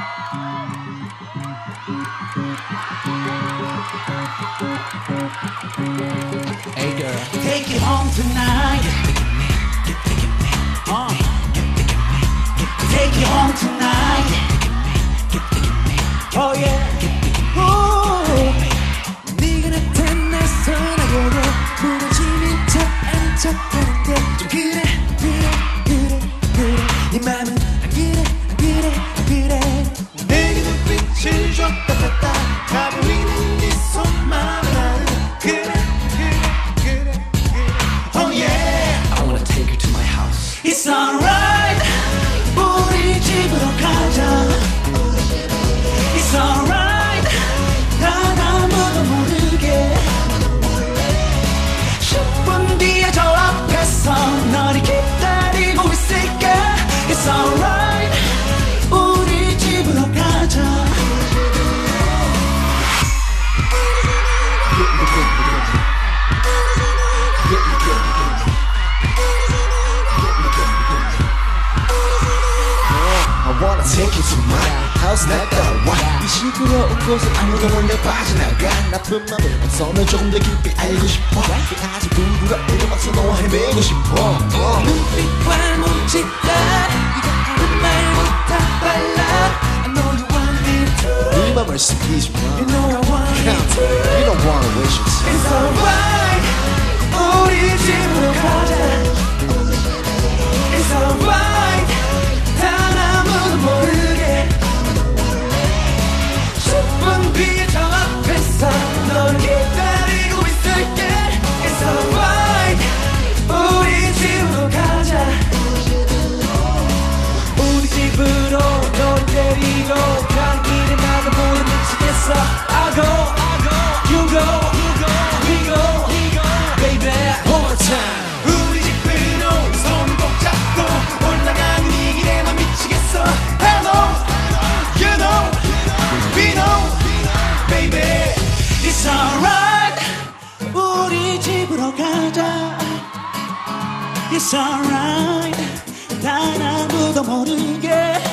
Hey girl, take it home tonight. Take it home tonight. Oh yeah. 네가 나타나서 나보고 무너지는 척 아닌 척하는데 좀 그래 네 맘은 안 그래 내게 눈빛을 줬다 뺐다 가보이는 네 손만 나는 그래 Oh yeah I wanna take her to my house. It's alright 우리 집으로 가자 It's alright 단 아무도 모르게 10분 뒤에 저 앞에서 너를 기다리고 있을게 It's alright 우리 집으로 가자 I wanna take you to my house 날 따라와 이 시끄러운 곳을 아무도 몰래 빠져나가 나쁜 맘을 손을 조금 더 깊이 알고 싶어 아직 불구가 이어서 너와 헤매고 싶어 눈빛과 몸짓다 네가 하는 말보다 빨라 I know you want me to 네 맘을 숨기지 마 You know I want Come me on, to you don't wanna waste your time It's alright 우리 집으로 가자 It's alright 단 아무도 모르게 10분 뒤에 저 앞에서 널 기다리고 있을게 It's alright 우리 집으로 가자 우리 집으로 널 데리고 간 길에 나도 보여 미치겠어 I go, you go, we go, baby one more time 우리 집으로 손 꼭 잡고 올라가는 이 길에 난 미치겠어 I know, you know, we know, baby It's alright 우리 집으로 가자 It's alright 단 아무도 모르게